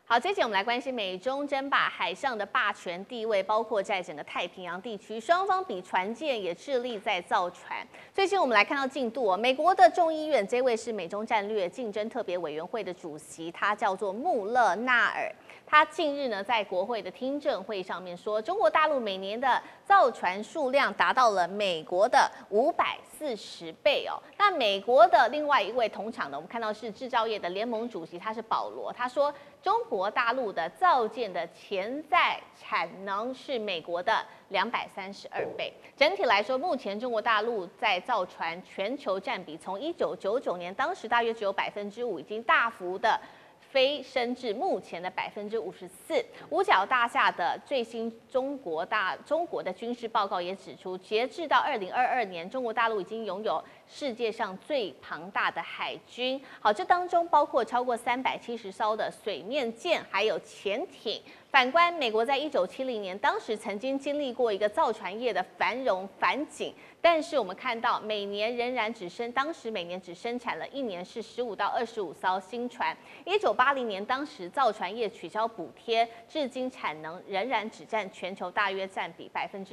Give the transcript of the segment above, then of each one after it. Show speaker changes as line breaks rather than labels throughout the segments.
好，这节我们来关心美中争霸海上的霸权地位，包括在整个太平洋地区，双方比船舰也致力在造船。最近我们来看到进度美国的众议院这位是美中战略竞争特别委员会的主席，他叫做穆勒纳尔。他近日呢在国会的听证会上面说，中国大陆每年的造船数量达到了美国的540倍哦。那美国的另外一位同场呢，我们看到是制造业的联盟主席，他是保罗，他说中国大陆的造舰的潜在产能是美国的232倍。整体来说，目前中国大陆在造船全球占比从1999年当时大约只有5%，已经大幅的飞升至目前的54%。五角大厦的最新中国的军事报告也指出，截至到2022年，中国大陆已经拥有世界上最庞大的海军。好，这当中包括超过370艘的水面舰，还有潜艇。反观美国，在1970年，当时曾经经历过一个造船业的繁荣反景，但是我们看到每年仍然当时每年只生产了一年是15到25艘新船。1980年，当时造船业取消补贴，至今产能仍然只占全球大约占比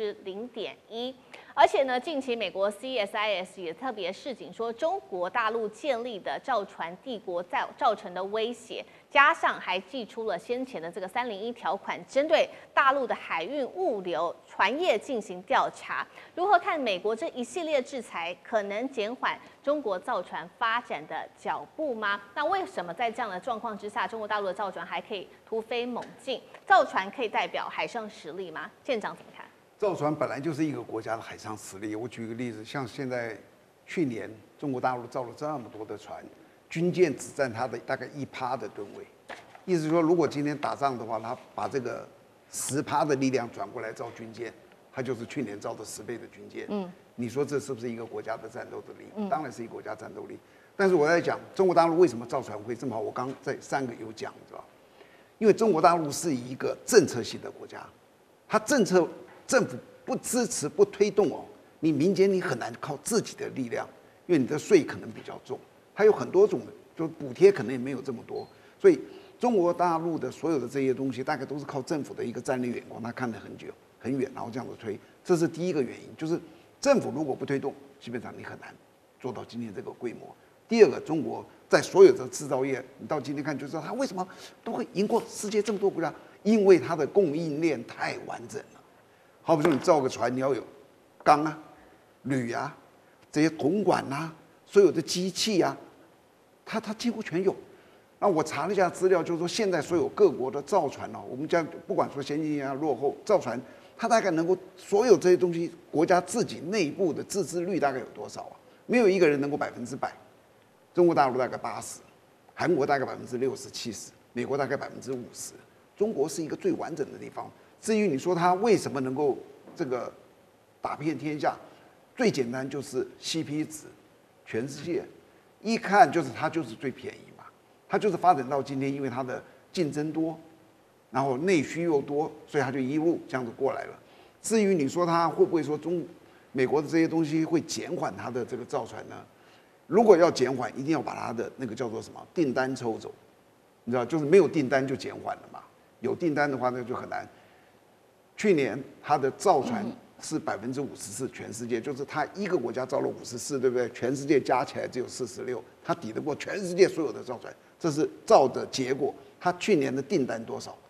0.1%。而且呢，近期美国 CSIS 也特别示警说，中国大陆建立的造船帝国造成的威胁，加上还祭出了先前的这个301条款，针对大陆的海运物流船业进行调查。如何看美国这一系列制裁，可能减缓中国造船发展的脚步吗？那为什么在这样的状况之下，中国大陆的造船还可以突飞猛进？造船可以代表海上实力吗？舰长怎么看？
造船本来就是一个国家的海上实力。我举个例子，像现在去年中国大陆造了这么多的船，军舰只占它的大概1%的吨位。意思是说，如果今天打仗的话，它把这个10%的力量转过来造军舰，它就是去年造的10倍的军舰。你说这是不是一个国家的战斗力？当然是一个国家战斗力。但是我在讲中国大陆为什么造船会这么好，我刚在3个有讲，知道吧？因为中国大陆是一个政策性的国家，它政府不支持、不推动你民间你很难靠自己的力量，因为你的税可能比较重，它有很多种，就补贴可能也没有这么多，所以中国大陆的所有的这些东西，大概都是靠政府的一个战略眼光，他看得很久很远，然后这样子推，这是第一个原因，就是政府如果不推动，基本上你很难做到今天这个规模。第二个，中国在所有的制造业，你到今天看就知道它为什么都会赢过世界这么多国家，因为它的供应链太完整了。好比说，你造个船，你要有钢啊、铝啊、这些铜管啊、所有的机器啊，它几乎全有。那我查了一下资料，就是说现在所有各国的造船我们讲不管说先进啊、落后，造船它大概能够所有这些东西，国家自己内部的自制率大概有多少啊？没有一个人能够100%。中国大陆大概80%，韩国大概60%、70%，美国大概50%。中国是一个最完整的地方。至于你说它为什么能够这个打遍天下，最简单就是 CP 值，全世界一看就是它就是最便宜嘛，它就是发展到今天，因为它的竞争多，然后内需又多，所以它就一路这样子过来了。至于你说它会不会说美国的这些东西会减缓它的这个造船呢？如果要减缓，一定要把它的那个叫做什么订单抽走，你知道，就是没有订单就减缓了嘛，有订单的话那就很难。去年它的造船是54%，全世界就是它一个国家造了54，对不对？全世界加起来只有46，它抵得过全世界所有的造船，这是造的结果。它去年的订单多少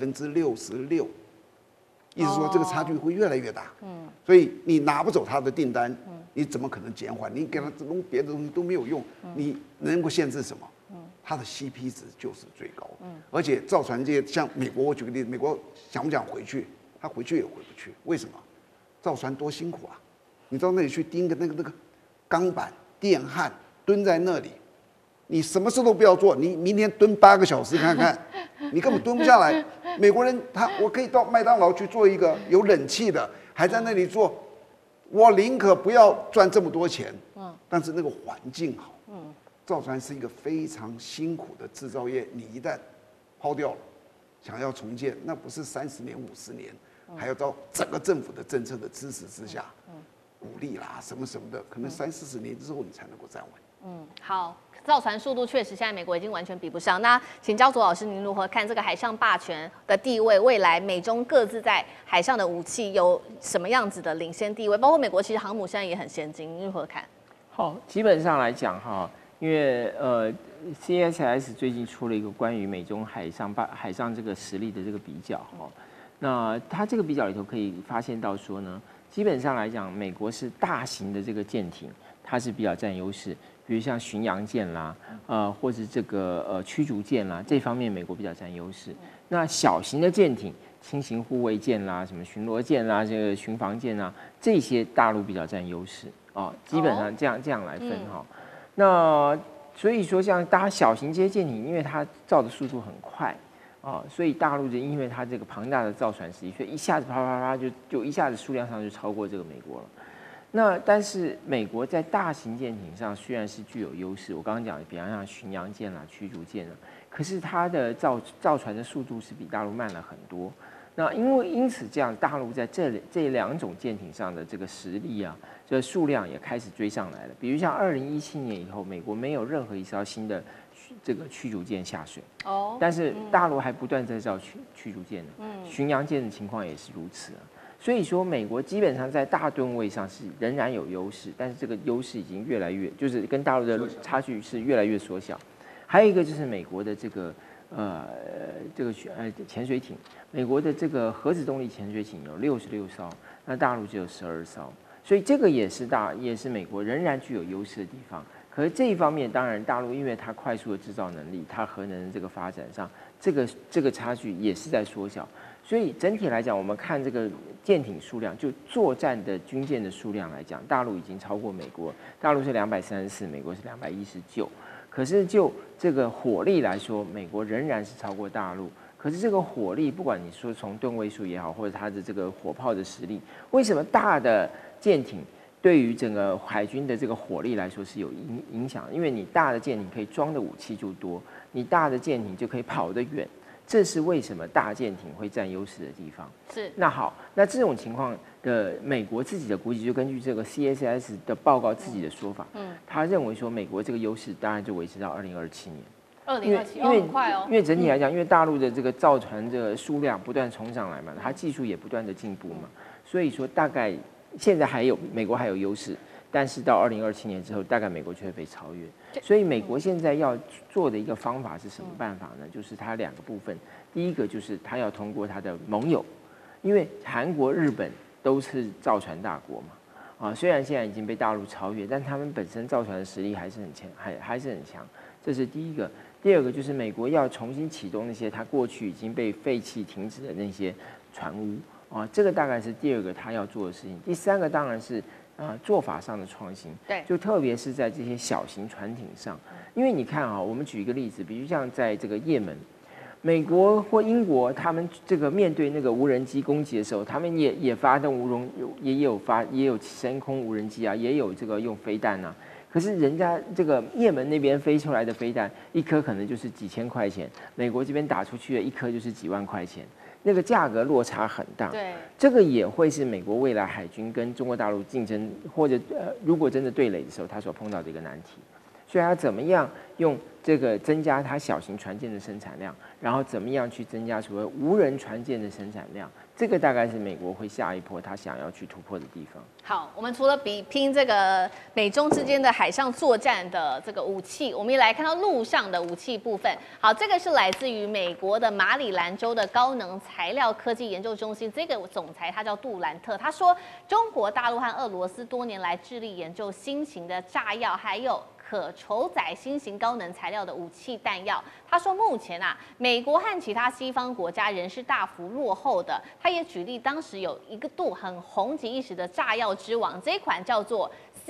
？66%，意思说这个差距会越来越大。所以你拿不走它的订单，你怎么可能减缓？你给它弄别的东西都没有用，你能够限制什么？它的 CP 值就是最高。而且造船界像美国，我举个例子，美国想不想回去？他回去也回不去，为什么？造船多辛苦啊！你到那里去盯个那个钢板、电焊，蹲在那里，你什么事都不要做，你明天蹲8个小时看看，你根本蹲不下来。美国人我可以到麦当劳去做一个有冷气的，还在那里做，我宁可不要赚这么多钱，但是那个环境好。造船是一个非常辛苦的制造业，你一旦抛掉了，想要重建，那不是30年、50年，还要到整个政府的政策的支持之下，鼓励啦什么什么的，可能30、40年之后你才能够站稳。
好。造船速度确实，现在美国已经完全比不上。那请教左老师，您如何看这个海上霸权的地位？未来美中各自在海上的武器有什么样子的领先地位？包括美国其实航母现在也很先进，您如何看？
好，基本上来讲哈，因为CSIS 最近出了一个关于美中海上这个实力的这个比较哈，那它这个比较里头可以发现到说呢，基本上来讲，美国是大型的这个舰艇，它是比较占优势。比如像巡洋舰啦，或者这个驱逐舰啦，这方面美国比较占优势。那小型的舰艇，轻型护卫舰啦，什么巡逻舰啦，这个巡防舰啦，这些大陆比较占优势啊。基本上这样来分哈。那所以说，像大小型这些舰艇，因为它造的速度很快啊，所以大陆就因为它这个庞大的造船实力，所以一下子啪啪啪就一下子数量上就超过这个美国了。那但是美国在大型舰艇上虽然是具有优势，我刚刚讲，比方像巡洋舰啦、驱逐舰啦，可是它的造船的速度是比大陆慢了很多。那因此这样，大陆在这两种舰艇上的这个实力啊，这个数量也开始追上来了。比如像2017年以后，美国没有任何一艘新的这个驱逐舰下水，但是大陆还不断在造驱逐舰呢，巡洋舰的情况也是如此啊。所以说，美国基本上在大吨位上是仍然有优势，但是这个优势已经越来越，就是跟大陆的差距是越来越缩小。还有一个就是美国的这个潜水艇，美国的这个核子动力潜水艇有66艘，那大陆只有12艘，所以这个也是美国仍然具有优势的地方。可是这一方面，当然大陆因为它快速的制造能力，它核能的这个发展上，这个差距也是在缩小。所以整体来讲，我们看这个舰艇数量，就作战的军舰的数量来讲，大陆已经超过美国，大陆是234，美国是219。可是就这个火力来说，美国仍然是超过大陆。可是这个火力，不管你说从吨位数也好，或者它的这个火炮的实力，为什么大的舰艇对于整个海军的这个火力来说是有影响？因为你大的舰艇可以装的武器就多，你大的舰艇就可以跑得远。这是为什么大舰艇会占优势的地方。
是。
那好，那这种情况的美国自己的估计，就根据这个 CSIS 的报告自己的说法，他认为说美国这个优势当然就维持到2027年。
2027，很快哦。
因为整体来讲，因为大陆的这个造船这个数量不断冲上来嘛，它技术也不断的进步嘛，所以说大概现在美国还有优势。但是到2027年之后，大概美国就会被超越。所以美国现在要做的一个方法是什么办法呢？就是它两个部分，第一个就是它要通过它的盟友，因为韩国、日本都是造船大国嘛，虽然现在已经被大陆超越，但他们本身造船的实力还是很强，还是很强。这是第一个。第二个就是美国要重新启动那些它过去已经被废弃、停止的那些船坞这个大概是第二个他要做的事情。第三个当然是做法上的创新，
对，
就特别是在这些小型船艇上，因为你看我们举一个例子，比如像在这个也门，美国或英国他们这个面对那个无人机攻击的时候，他们也发动也有升空无人机啊，也有这个用飞弹啊。可是人家这个也门那边飞出来的飞弹，一颗可能就是几千块钱，美国这边打出去的一颗就是几万块钱。那个价格落差很大，
对，
这个也会是美国未来海军跟中国大陆竞争，或者如果真的对垒的时候，他所碰到的一个难题。所以他怎么样用这个增加它小型船舰的生产量，然后怎么样去增加所谓无人船舰的生产量，这个大概是美国会下一波他想要去突破的地方。
好，我们除了比拼这个美中之间的海上作战的这个武器，我们也来看到陆上的武器部分。好，这个是来自于美国的马里兰州的高能材料科技研究中心，这个总裁他叫杜兰特，他说中国大陆和俄罗斯多年来致力研究新型的炸药，还有可承载新型高能材料的武器弹药。他说，目前美国和其他西方国家仍是大幅落后的。他也举例，当时有一个度很红极一时的炸药之王，这一款叫做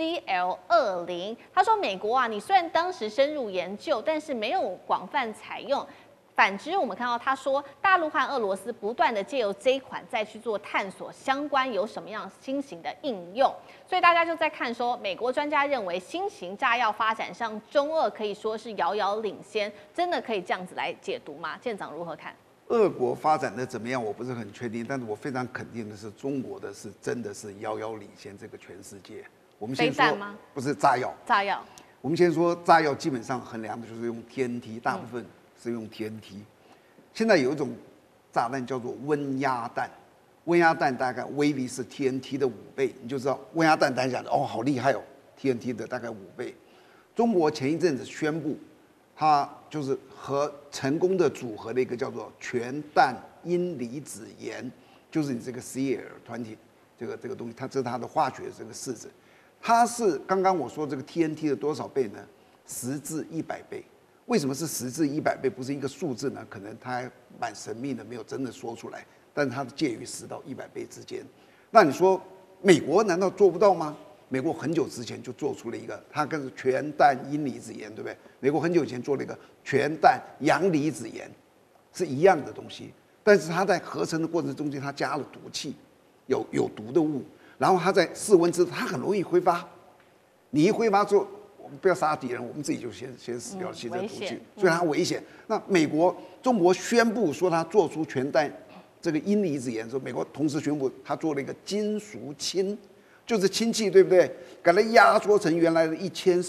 CL-20。他说，美国你虽然当时深入研究，但是没有广泛采用。反之，我们看到他说，大陆和俄罗斯不断的借由这一款再去做探索，相关有什么样新型的应用。所以大家就在看说，美国专家认为新型炸药发展上，中俄可以说是遥遥领先，真的可以这样子来解读吗？舰长如何看？
俄国发展的怎么样，我不是很确定，但是我非常肯定的是，中国的是真的是遥遥领先这个全世界。我们先说，不是炸药，
炸药。
我们先说炸药，基本上衡量的就是用 TNT， 大部分是用 TNT。现在有一种炸弹叫做温压弹，温压弹大概威力是 TNT 的5倍，你就知道温压弹大家讲哦好厉害哦 ，TNT 的大概5倍。中国前一阵子宣布，它就是和成功的组合的一个叫做全氮阴离子盐，就是你这个 Cl20这个东西，它这是它的化学这个式子。它是刚刚我说这个 TNT 的多少倍呢？10至100倍。为什么是10至100倍，不是一个数字呢？可能它还蛮神秘的，没有真的说出来。但是它介于10到100倍之间。那你说美国难道做不到吗？美国很久之前就做出了一个，它跟全氮阴离子盐，对不对？美国很久以前做了一个全氮阳离子盐，是一样的东西。但是它在合成的过程中间，它加了毒气，有毒的物。然后它在室温之，它很容易挥发。你一挥发之后，我们不要杀敌人，我们自己就先死掉了，吸这毒气，所以它危险。那中国宣布说它做出全氮这个阴离子盐的时候，美国同时宣布它做了一个金属氢，就是氢气，对不对？给它压缩成原来的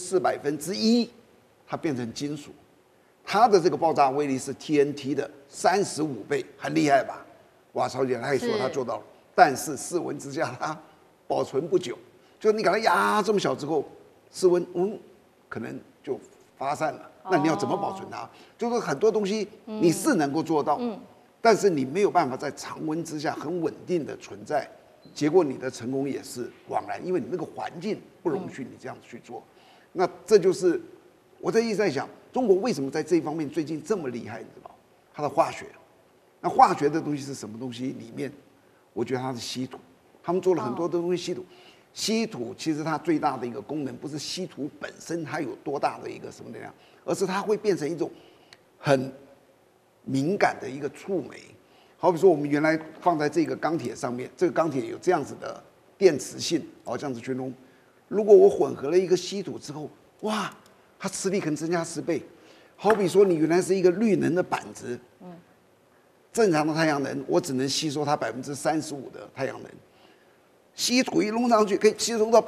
1400%，它变成金属。它的这个爆炸威力是 TNT 的35倍，很厉害吧？哇，超姐他也说他做到了，但是室温之下它保存不久，就你给它压这么小之后，室温可能就发散了。那你要怎么保存它？就是很多东西你是能够做到，但是你没有办法在常温之下很稳定的存在，结果你的成功也是枉然，因为你那个环境不容许你这样子去做。那这就是我一直在想，中国为什么在这一方面最近这么厉害？你知道，它的化学。那化学的东西是什么东西？里面，我觉得它是稀土。他们做了很多的东西稀土。稀土其实它最大的一个功能，不是稀土本身它有多大的一个什么能量，而是它会变成一种很敏感的一个触媒。好比说，我们原来放在这个钢铁上面，这个钢铁有这样子的电磁性，这样子去弄。如果我混合了一个稀土之后，哇，它磁力可能增加10倍。好比说，你原来是一个绿能的板子，正常的太阳能我只能吸收它35%的太阳能。稀土一弄上去，可以吸收到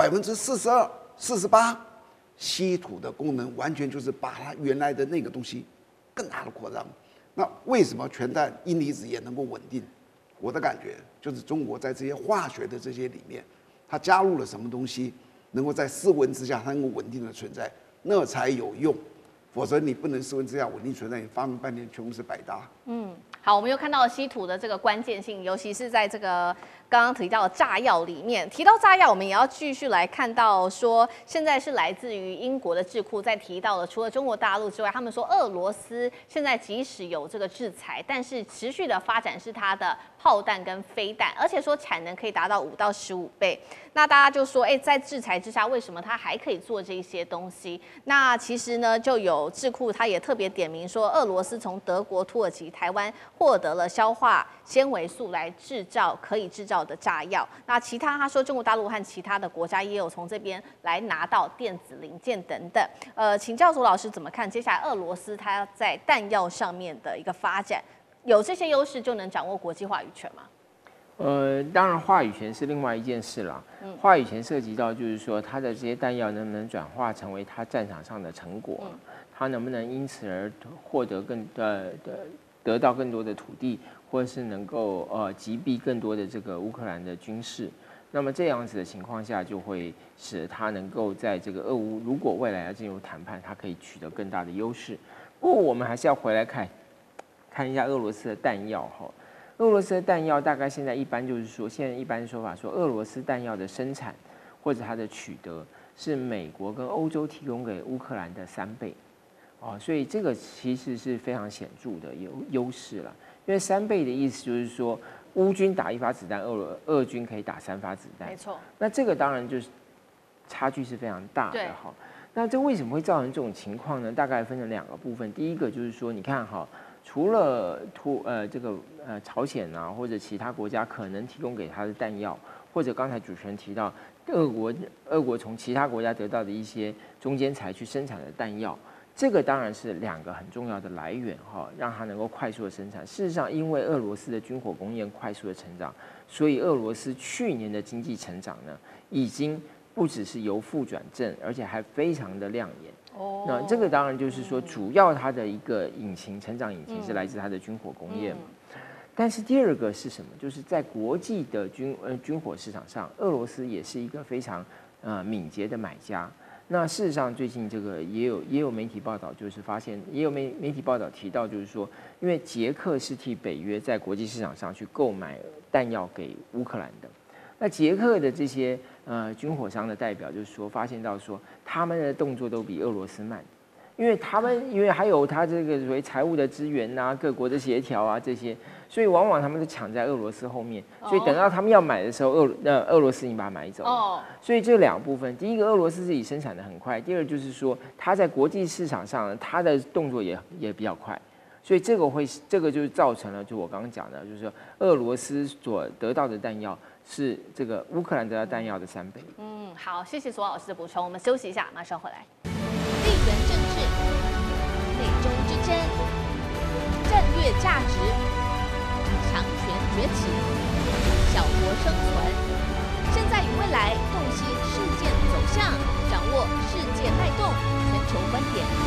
42%、48%。稀土的功能完全就是把它原来的那个东西更大的扩张。那为什么全氮阴离子也能够稳定？我的感觉就是中国在这些化学的这些里面，它加入了什么东西，能够在室温之下它能够稳定的存在，那才有用。否则你不能室温之下稳定存在，你发明半天全部是白搭。
好，我们又看到了稀土的这个关键性，尤其是在这个刚刚提到的炸药里面。提到炸药，我们也要继续来看到说，现在是来自于英国的智库在提到了，除了中国大陆之外，他们说俄罗斯现在即使有这个制裁，但是持续的发展是它的炮弹跟飞弹，而且说产能可以达到5到15倍。那大家就说，在制裁之下，为什么它还可以做这些东西？那其实呢，就有智库他也特别点名说，俄罗斯从德国、土耳其、台湾获得了消化纤维素来可以制造的炸药。那其他他说，中国大陆和其他的国家也有从这边来拿到电子零件等等。请教左老师怎么看接下来俄罗斯它在弹药上面的一个发展？有这些优势就能掌握国际话语权吗？
当然话语权是另外一件事啦。话语权涉及到就是说，它的这些弹药能不能转化成为它战场上的成果，它能不能因此而获得得到更多的土地，或者是能够击毙更多的这个乌克兰的军事。那么这样子的情况下，就会使它能够在这个俄乌如果未来要进入谈判，它可以取得更大的优势。不过我们还是要回来看一下俄罗斯的弹药哈。俄罗斯的弹药大概现在一般就是说，现在一般说法说，俄罗斯弹药的生产或者它的取得是美国跟欧洲提供给乌克兰的3倍，所以这个其实是非常显著的优势了。因为3倍的意思就是说，乌军打1发子弹，俄军可以打3发子弹，
没错。那
这个当然就是差距是非常大的哈。那这为什么会造成这种情况呢？大概分成2个部分。第一个就是说，你看哈。除了朝鲜啊或者其他国家可能提供给他的弹药，或者刚才主持人提到俄国从其他国家得到的一些中间材去生产的弹药，这个当然是2个很重要的来源哈，让它能够快速的生产。事实上，因为俄罗斯的军火工业快速的成长，所以俄罗斯去年的经济成长呢，已经不只是由负转正，而且还非常的亮眼。
哦，
那这个当然就是说，主要它的一个成长引擎是来自它的军火工业嘛。但是第二个是什么？就是在国际的军火市场上，俄罗斯也是一个非常敏捷的买家。那事实上，最近这个也有媒体报道，就是发现也有媒体报道提到，就是说，因为捷克是替北约在国际市场上去购买弹药给乌克兰的，那捷克的这些军火商的代表就是说，发现到说他们的动作都比俄罗斯慢，因为还有他这个所谓财务的资源啊、各国的协调啊这些，所以往往他们都抢在俄罗斯后面，所以等到他们要买的时候，俄罗斯已经把它买走了。所以这两部分，第一个俄罗斯自己生产的很快，第二就是说它在国际市场上它的动作也比较快，所以这个就是造成了就我刚刚讲的，就是说俄罗斯所得到的弹药是这个乌克兰得到弹药的3倍。
好，谢谢索老师的补充，我们休息一下，马上回来。
地缘政治、美中之争、战略价值、强权崛起、小国生存。现在与未来，洞悉事件走向，掌握世界脉动，全球观点。